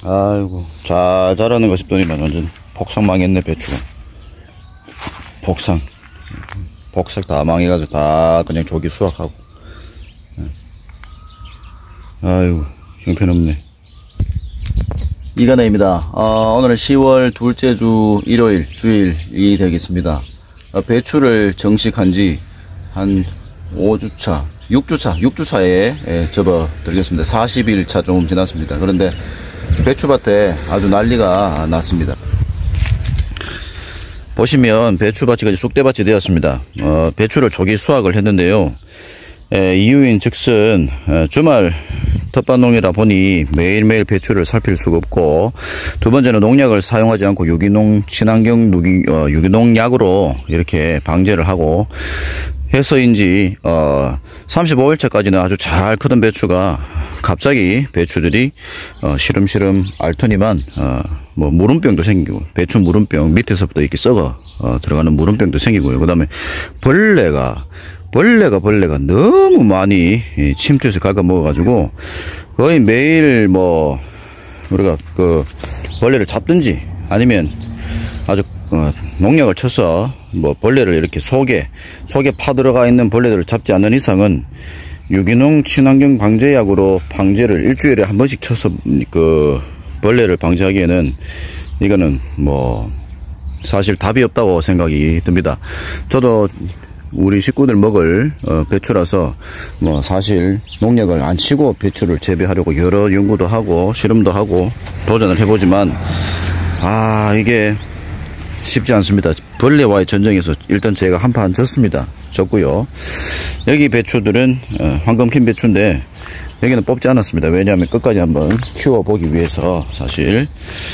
아이고, 잘 자라는 거 싶더니만 완전 폭삭 망했네, 배추가. 폭삭 다 망해가지고 다 그냥 조기 수확하고. 아이고, 형편없네. 이간혜입니다. 오늘은 10월 둘째 주 일요일, 주일이 되겠습니다. 배추를 정식한 지 한 5주차, 6주차에 접어들겠습니다. 40일차 조금 지났습니다. 그런데 배추밭에 아주 난리가 났습니다. 보시면 배추밭이 이제 쑥대밭이 되었습니다. 배추를 조기 수확을 했는데요. 이유인 즉슨 주말 텃밭농이라 보니 매일매일 배추를 살필 수가 없고, 두 번째는 농약을 사용하지 않고 유기농 친환경 유기농 약으로 이렇게 방제를 하고 해서인지 35일차까지는 아주 잘 크던 배추가 갑자기 배추들이 시름시름 앓더니만 뭐 무름병도 생기고, 배추 무름병 밑에서부터 이렇게 썩어 들어가는 무름병도 생기고요. 그 다음에 벌레가 너무 많이 침투해서 갉아먹어가지고 거의 매일 뭐 우리가 그 벌레를 잡든지 아니면 아주 농약을 쳐서 뭐 벌레를 이렇게 속에 파들어가 있는 벌레들을 잡지 않는 이상은 유기농 친환경 방제약으로 방제를 일주일에 한 번씩 쳐서 그 벌레를 방제하기에는 이거는 뭐 사실 답이 없다고 생각이 듭니다. 저도 우리 식구들 먹을 배추라서 뭐 사실 농약을 안 치고 배추를 재배하려고 여러 연구도 하고 실험도 하고 도전을 해보지만 이게 쉽지 않습니다. 벌레와의 전쟁에서 일단 제가 한판 졌고요. 여기 배추들은 황금킨 배추인데 여기는 뽑지 않았습니다. 왜냐하면 끝까지 한번 키워보기 위해서. 사실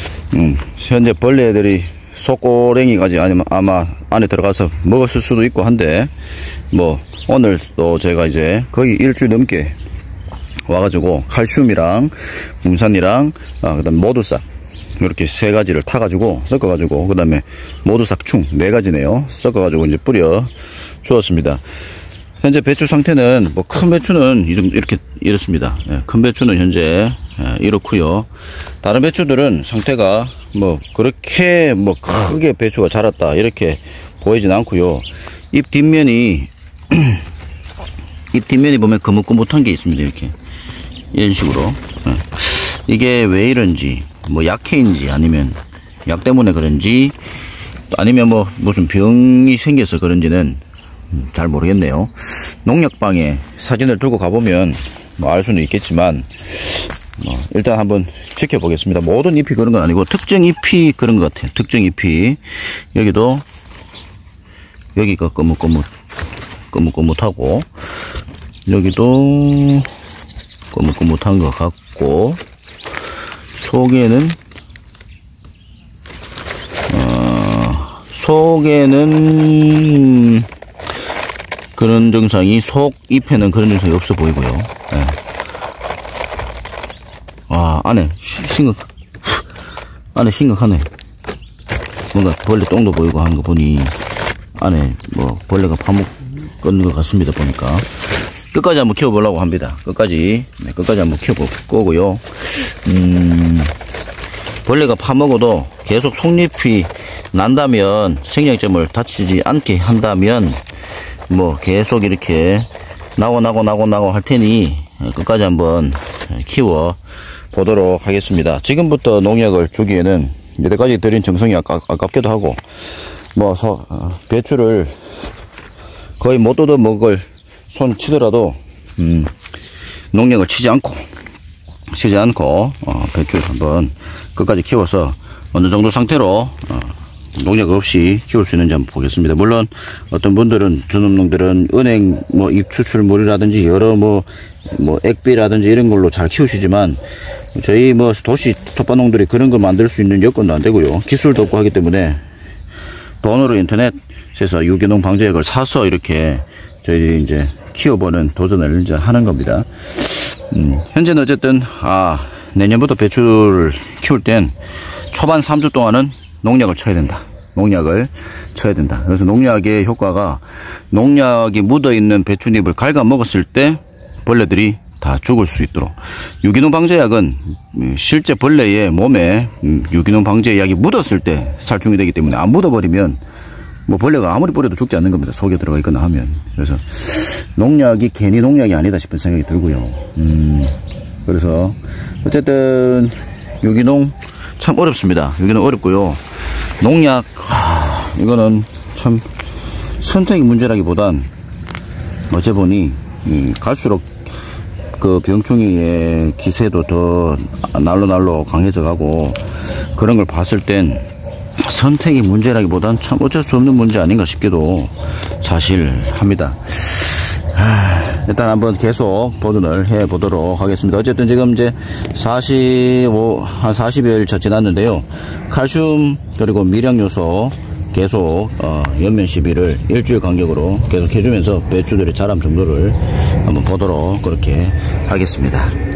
현재 벌레들이 속고랭이까지 아니면 아마 안에 들어가서 먹었을 수도 있고 한데, 뭐 오늘 또 제가 이제 거의 일주일 넘게 와가지고 칼슘이랑 문산이랑 그다음 모두싹 이렇게 세 가지를 타가지고 섞어가지고, 그 다음에 모두싹충 4가지네요. 섞어가지고 이제 뿌려 주었습니다. 현재 배추 상태는 뭐 큰 배추는 이렇습니다. 큰 배추는 현재 이렇고요. 다른 배추들은 상태가 뭐 그렇게 뭐 크게 배추가 자랐다 이렇게 보이진 않고요. 잎 뒷면이 보면 거뭇거뭇한 게 있습니다. 이렇게 이런 식으로. 이게 왜 이런지, 뭐 약해인지 아니면 약 때문에 그런지 아니면 뭐 무슨 병이 생겨서 그런지는 잘 모르겠네요. 농약방에 사진을 들고 가보면 뭐 알 수는 있겠지만 일단 한번 지켜보겠습니다. 모든 잎이 그런 건 아니고 특정 잎이 그런 것 같아요. 특정 잎이 여기가 거뭇거뭇하고 여기도 거뭇거뭇한 것 같고, 속에는 그런 증상이, 속 잎에는 그런 증상이 없어 보이고요. 안에 심각하네. 뭔가 벌레 똥도 보이고 하는 거 보니 안에 뭐 벌레가 파먹은 것 같습니다. 보니까 끝까지 한번 키워보려고 합니다. 끝까지 한번 키워볼 거고요. 벌레가 파먹어도 계속 속잎이 난다면, 생장점을 다치지 않게 한다면 뭐 계속 이렇게 나고 할 테니 끝까지 한번 키워 보도록 하겠습니다. 지금부터 농약을 주기에는 여태까지 들인 정성이 아깝기도 하고, 뭐 배추를 거의 못 뜯어 먹을 손 치더라도 농약을 치지 않고 배추를 한번 끝까지 키워서 어느 정도 상태로 농약 없이 키울 수 있는지 한번 보겠습니다. 물론 어떤 분들은, 전업농들은 은행 뭐 입추출물이라든지 여러 뭐 액비라든지 이런 걸로 잘 키우시지만, 저희 뭐 도시 텃밭농들이 그런 거 만들 수 있는 여건도 안 되고요. 기술도 없고 하기 때문에 돈으로 인터넷에서 유기농 방제약을 사서 이렇게 저희들이 이제 키워보는 도전을 이제 하는 겁니다. 현재는 어쨌든 내년부터 배추를 키울 땐 초반 3주 동안은 농약을 쳐야 된다. 그래서 농약의 효과가, 농약이 묻어있는 배춧잎을 갉아 먹었을 때 벌레들이 다 죽을 수 있도록. 유기농 방제약은 실제 벌레의 몸에 유기농 방제약이 묻었을 때 살충이 되기 때문에 안 묻어버리면 뭐 벌레가 아무리 뿌려도 죽지 않는 겁니다. 속에 들어가 있거나 하면. 그래서 농약이 괜히 농약이 아니다 싶은 생각이 들고요. 그래서 어쨌든 유기농 참 어렵습니다. 유기농 어렵고요. 농약 이거는 참 선택의 문제라기보단 어째 보니 갈수록 그 병충해의 기세도 더 날로 강해져 가고 그런 걸 봤을 땐 선택의 문제라기보단 참 어쩔 수 없는 문제 아닌가 싶기도 사실합니다. 일단 한번 계속 도전을 해 보도록 하겠습니다. 어쨌든 지금 이제 한 40여일 저 지났는데요. 칼슘 그리고 미량 요소 계속 연면 시비를 일주일 간격으로 계속 해주면서 배추들의 자람 정도를 한번 보도록 그렇게 하겠습니다.